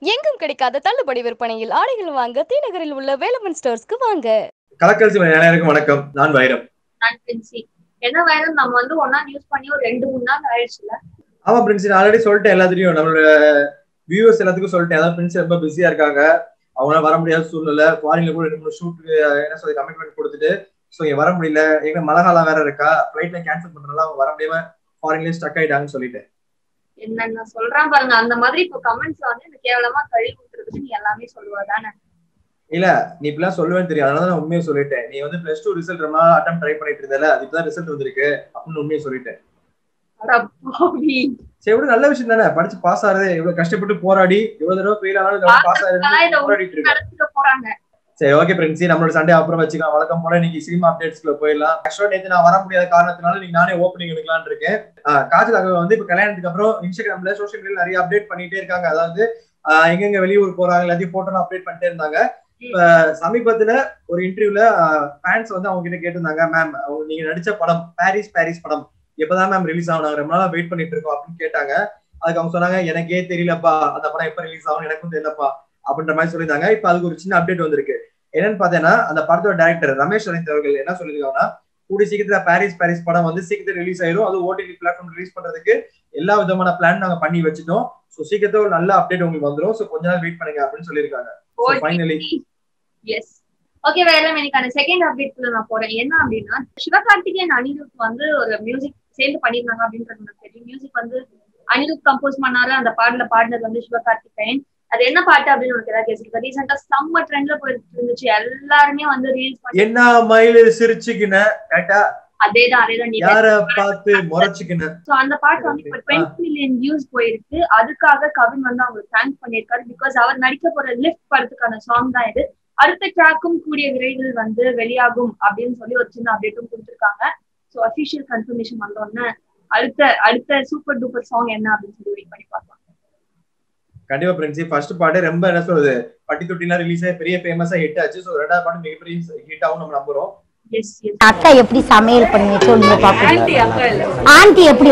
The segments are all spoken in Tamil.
எங்கும் கிடைக்காத தள்ளுபடி விற்பனையில் ஆடைகள் வாங்க TNagaril உள்ள Velavan ஸ்டோர்ஸ்க்கு வாங்க. KalakkalCinemaVideos வணக்கம். நான் வைரம். நான் பிரின்சி. என்ன வைரம் நம்ம வந்து ஒண்ணா நியூஸ் பண்ணி ஒரு 2-3 நாள் ஆயிடுச்சுல. ஆமா பிரின்சி, நான் ஆல்ரெடி சொல்லிட்டேன் எல்லாத்தையும். நம்மளோட வியூவர்ஸ் எல்லாத்துக்கும் சொல்லிட்டேன். அதாவது பிரின்சி ரொம்ப பிஸியா இருக்காங்க. அவங்களால வர முடியாத சூழ்நிலை. ஃபாரின்ல கூட 2-3 ஷூட்டுக்கு என்ன சொல்லி கமிட்மெண்ட் கொடுத்துட்டு ஸோ இங்க வர முடியல. எங்க மழை காலம் வேற இருக்கா, ஃபிளைட்ல கேன்சல் பண்றதுனால அவங்க வர முடியாம ஃபாரின்லயே ஸ்டக் ஆயிட்டாங்கன்னு சொல்லிட்டேன். என்ன சொல்றான் பாருங்க. அந்த மாதிரி இப்போ கமெண்ட்ஸ்ல வந்து இந்த கேவலமா கழுவி ஊத்துறதுக்கு நீ எல்லாமே சொல்லுவா தானே? இல்ல, நீ இப்பெல்லாம் சொல்லுவேன்னு தெரியும். அதனால நான் உண்மையை சொல்லிட்டேன். நீ வந்து +2 ரிசல்ட் ரொம்ப அட்டம் ட்ரை பண்ணிட்டு இருந்தல, அது இப்பதான் ரிசல்ட் வந்திருக்கு அப்படின்னு உண்மையை சொல்லிட்டேன். சரி, எவ்வளவு நல்ல விஷயம் தானே. படிச்சு பாஸ் ஆறது, இவ்வளவு கஷ்டப்பட்டு போராடி இவ்வளவு தடவை ஃபெயில் ஆனாலும் பாஸ் ஆறது போராடிட்டு இருக்காங்க. சரி, ஓகே பிரின்சி, நம்மளோட சண்டே அப்புறம் வச்சுக்கலாம். வழக்கம் போல இன்னைக்கு சினிமா அப்டேட்ஸ்க்குள்ள போயிடலாம். ஆக்சுவலா நேற்று நான் வர முடியாத காரணத்தினால நீங்க நானே ஓப்பனிங் எடுக்கலான்னு இருக்கேன். காஜல் வந்து இப்ப கல்யாணத்துக்கு அப்புறம் இன்ஸ்டாகிராம்ல சோசியல் மீடியால நிறைய அப்டேட் பண்ணிட்டே இருக்காங்க. அதாவது எங்கெங்க வெளியூர் போறாங்க எல்லாத்தையும் போட்டோ அப்டேட் பண்ணிட்டே இருந்தாங்க. இப்ப சமீபத்துல ஒரு இன்டர்வியூல ஃபேன்ஸ் வந்து அவங்க கிட்ட கேட்டிருந்தாங்க, மேம் நீங்க நடிச்ச படம் பாரிஸ் படம் எப்பதான் மேம் ரிலீஸ் ஆகும், ரொம்ப நாளா வெயிட் பண்ணிட்டு இருக்கோம் அப்படின்னு கேட்டாங்க. அதுக்கு அவங்க சொன்னாங்க, எனக்கே தெரியலப்பா அந்த படம் எப்ப ரிலீஸ் ஆகும் எனக்கும் தெரியலப்பா அப்படின்ற மாதிரி சொல்லியிருந்தாங்க. இப்ப அதுக்கு ஒரு சின்ன அப்டேட் வந்திருக்கு. என்னன்னு பாத்தீங்கன்னா, அந்த படத்தோட டைரக்டர் ரமேஷ் அவர்கள் என்ன சொல்லியிருக்காங்கன்னா, கூடிய சீக்கிரத்துல பாரிஸ் படம் வந்து சீக்கிரத்துல ரிலீஸ் ஆயிரும். அது OTT பிளாட்ஃபார்ம் ரிலீஸ் பண்றதுக்கு எல்லா விதமான பிளான் நாங்க பண்ணி வச்சுட்டோம். சோ சீக்கிரத்துல ஒரு நல்ல அப்டேட் உங்களுக்கு வந்துரும். சோ கொஞ்ச நாள் வெயிட் பண்ணுங்க அப்படின்னு சொல்லியிருக்காங்க. Finally S. ஓகே, வேற எனக்கான செகண்ட் அப்டேட்ல நான் போறேன். என்ன அப்படின்னா, சிவகார்த்திகேயன் அனிருத் வந்து ஒரு மியூசிக் சேர்ந்து பண்ணிருந்தாங்க அப்படின்றது எனக்கு தெரியும். மியூசிக் வந்து அனிருத் கம்போஸ் பண்ணாரு. அந்த பாடினது வந்து சிவகார்த்திகேயன். அது என்ன பாட்டு அப்படின்னு உனக்கு ஏதாவது கேசிருக்கா? ரீசெண்டா செம்ம ட்ரெண்ட்ல போயிட்டு இருந்துச்சு. எல்லாருமே வந்து ரீல்ஸ் பண்ணி என்ன மயில சிரிச்சுக்கின கேட்டா அதேதான் யார பார்த்து முறைச்சுக்கின. சோ அந்த பாட்டு வந்து இப்ப 20 மில்லியன் வியூஸ் போயிருக்கு. அதுக்காக கவின் வந்து அவங்களுக்கு தேங்க்ஸ் பண்ணிருக்காரு. பிகாஸ் அவர் நடிக்க போற லிஃப்ட் படத்துக்கான சாங் தான் இது. அடுத்த ட்ராக்கும் கூடிய விரைவில் வந்து வெளியாகும் அப்படின்னு சொல்லி ஒரு சின்ன அப்டேட்டும் கொடுத்திருக்காங்க. சோ அபிஷியல் கன்ஃபர்மேஷன் வந்தோடனே அடுத்த சூப்பர் டூப்பர் சாங் என்ன அப்படின்னு சொல்லி வெயிட் பண்ணி பார்க்கலாம். கண்டிப்பா பிரின்சி, ஃபர்ஸ்ட் பாட்டு ரொம்ப என்ன சொல்றது, பட்டி தொட்டிலாம் ரிலீஸ் ஆகி பெரிய ஃபேமஸா ஹிட் ஆச்சு. சோ ரெண்டாவது பாட்டு மிகப்பெரிய ஹிட் ஆகும் நம்ம நம்புறோம். அக்கா எப்படி சமையல் பண்ணி சொல்லுங்க பாப்போம். ஆண்டி எப்படி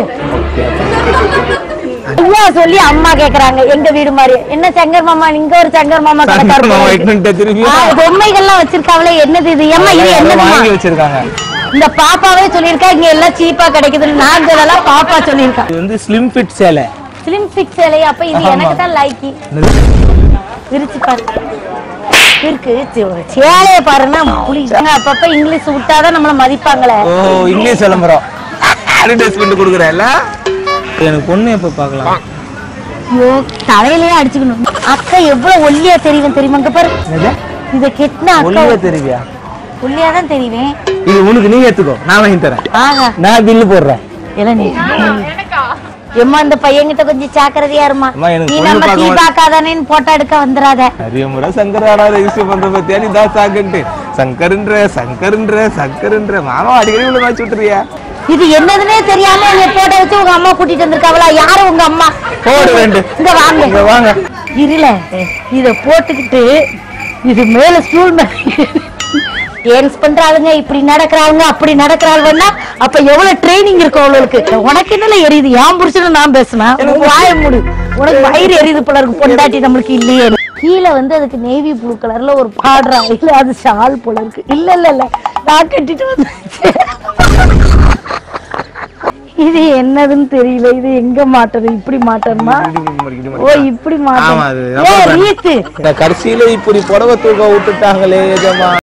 ஐயா சொல்லி அம்மா கேக்குறாங்க, எங்க வீடு மாதிரி என்ன சங்கர் மாமா, இங்க ஒரு சங்கர் மாமா பொம்மைகள்லாம் வச்சிருக்காங்களே, என்னது இது ஏமா இது என்ன வச்சிருக்காங்க? இந்த பாப்பாவே சொல்லிருக்கா இங்க எல்லாம் சீப்பா கிடைக்குதுன்னு. நான் இதெல்லாம் பாப்பா சொல்லிருக்கா. இது வந்து ஸ்லிம் ஃபிட் சேலை. ஸ்லிம் ஃபிட் சேலை. அப்ப இது எனக்கு தான் லைக்கி. விரிச்சு பாரு இருக்கு சேலைய பாருன்னா புளிங்க. அப்பப்ப இங்கிலீஷ் விட்டாதான் நம்மள மதிப்பாங்களே. ஓ இங்கிலீஷ் விளம்பரம் அட்வர்டைஸ்மென்ட் கொடுக்குறேல்ல. எனக்கு பொண்ணு எப்ப பார்க்கலாம்? ஐயோ தலையிலேயே அடிச்சுக்கணும். அக்கா எவ்வளவு ஒல்லியா தெரியும் தெரியுமாங்க பாரு. இத கெட்டினா அக்கா ஒல்லியா தெரிவியா? ஒல்லியா தான் தெரிவேன். இது உனக்கு நீ ஏத்துக்கோ, நான் வாங்கி தரேன். நான் பில்லு போடுறேன். எல்லாம் நீ எம்மா இந்த பையன்கிட்ட கொஞ்சம் ஜாக்கிரதையா இருமா. நீ நம்ம டீ பாக்காதானேன்னு போட்டோ எடுக்க வந்துராத. நிறைய முறை சங்கராடா ரெஜிஸ்டர் பண்ற பத்தியா நீ தான் சாக்கன்ட்டு சங்கர்ன்ற மாமா அடிக்கடி உள்ள வாச்சு விட்டுறியா? இது என்னதுன்னே தெரியாம நீ போட்டோ வச்சு உங்க அம்மா கூட்டிட்டு வந்திருக்காவளா? யாரு உங்க அம்மா? போடு வேண்டும். இங்க வாங்க இருல. இத போட்டுக்கிட்டு இது மேல ஸ்டூல் டான்ஸ் பண்றாங்க, இப்படி நடக்கிறாங்க அப்படி நடக்கிறாங்கன்னா அப்ப எவ்வளவு ட்ரைனிங் இருக்கும் அவளுக்கு. உனக்கு என்னல எரியுது? ஏன் புடிச்சுன்னு நான் பேசினா வாய மூடு. உனக்கு வயிறு எரியுது போல இருக்கு. பொண்டாட்டி நம்மளுக்கு இல்லையே. கீழே வந்து அதுக்கு நேவி ப்ளூ கலர்ல ஒரு பாடுறா. இல்ல அது ஷால் போல இருக்கு. இல்ல நான் கட்டிட்டு வந்து இது என்னதுன்னு தெரியல. இது எங்க மாட்டது? இப்படி மாட்டணுமா? ஓ இப்படி மாட்டணும். கடைசியில இப்படி புடவை தூக்க விட்டுட்டாங்களே.